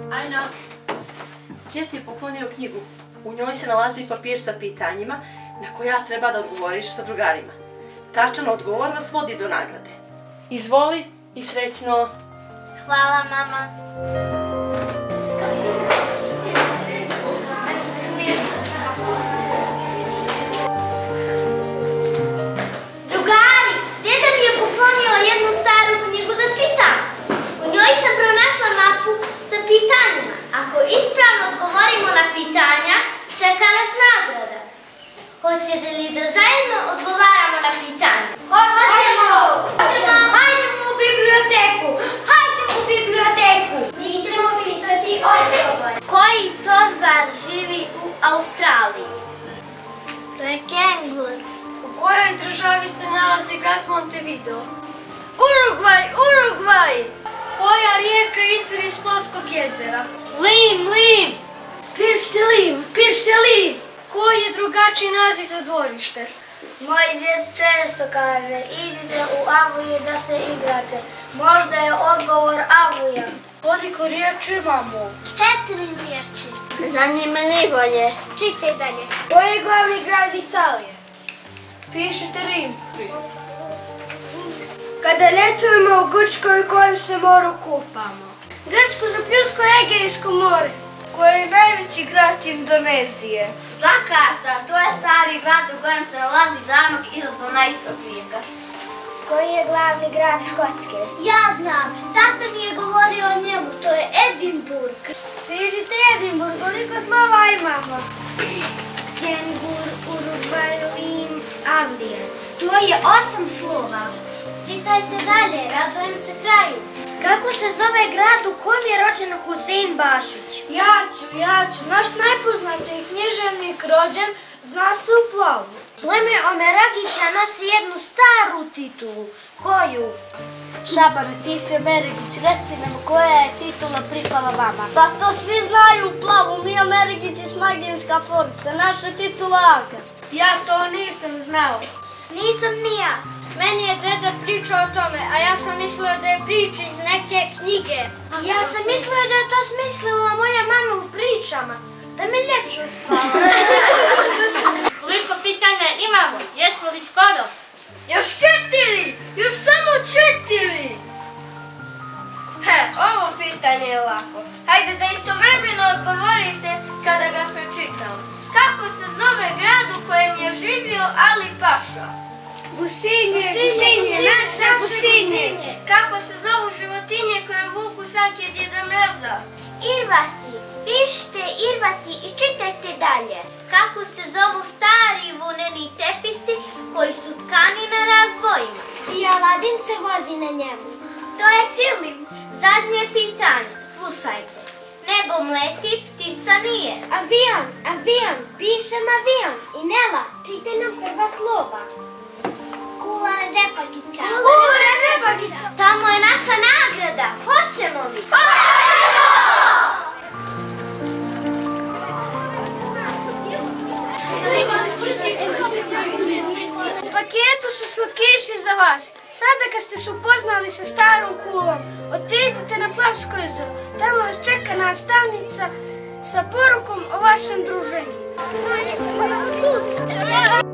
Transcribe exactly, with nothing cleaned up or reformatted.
Ajna, đe ti je poklonio knjigu. U njoj se nalazi papir sa pitanjima na koja treba da odgovoriš sa drugarima. Tačan odgovor vas vodi do nagrade. Izvoli i srećno! Hvala, mama. Drugari, deda mi je poklonio jednu staru knjigu da čitam. U njoj sam pronašla mapu sa pitanjima. Ako ispravno odgovorimo na pitanja, čeka nas nagrada. Hoćete li da zajedno odgovaramo na pitanja? Hoćemo! Hoćemo! Hajdemo u biblioteku! Hajdemo u biblioteku! Mi ćemo pisati odgovor. Koji torbar živi u Australiji? To je kengur. U kojoj državi se nalazi grad Montevideo? Urugvaj! Urugvaj! Koja rijeka izvire iz Plavskog jezera? Lim, Lim! Pišite Lim! Pišite Lim! Koji je drugačiji naziv za dvorište? Moj djed često kaže, idite u Avuje da se igrate. Možda je odgovor Avuja. Koliko riječi imamo? Četiri riječi. Zanimljivo. Čitaj dalje. Koji je glavni grad Italije? Pišite Rim. Kada ljetujemo u Grčkoj, u kojem se moru kupamo? Grčko, Zapljunsko, Egejsko more. Koji je najveći grad Indonezije? Jakarta, to je stari grad u kojem se nalazi zamak izazvana iz Sofijeka. Koji je glavni grad Škotske? Ja znam, tata mi je govorio o njemu, to je Edinburg. Pišite Edinburg, koliko slova imamo? Kengur, Urugvaj, Lim, Avlija. To je osam slova. Čitajte dalje, radujem se kraju. Kako se zove grad u kojem je rođen Husein Bašić? Ja ću, ja ću. Naš najpoznatiji književnik rođen zna se u Plavu. Pleme Omeragića nosi jednu staru titulu. Koju? Šabare, ti si Omeragić, reci nam koja je titula pripala vama. Pa to svi znaju u Plavu, mi Omeragići s Maginska porodica, naša titula Aga. Ja to nisam znao. Nisam ni ja. Meni je deda pričao o tome, a ja sam mislila da je priča iz neke knjige. Ja sam mislila da je to smislila moja mama u pričama. Da mi ljepše spava. Koliko pitanja imamo? Jesmo li skoro? Još četiri! Još samo četiri! He, ovo pitanje je lako. Hajde da istovremeno odgovorite kada ga pročitam. Kako se zove grad u kojem je živio Ali Paša? Businje, Businje, naša Businje. Kako se zovu životinje koje vuku sanke Djeda Mraza? Irvasi, pišite Irvasi i čitajte dalje. Kako se zovu stari vuneni tepisi koji su tkani na razbojima? I Aladin se vozi na njemu. To je Cilim. Zadnje pitanje, slušajte. Nebom leti, ptica nije. Avion, avion, pišem avion. I Nela, čitaj nam prva slova. Kula Redžepagića. Kula Redžepagića. Tamo je naša nagrada. Hoćemo li? U paketu su slatkiši za vas. Sada kad ste se upoznali sa starom kulom, otiđite na Plavsko jezero. Tamo vas čeka nastavnica sa porukom o vašem druženju.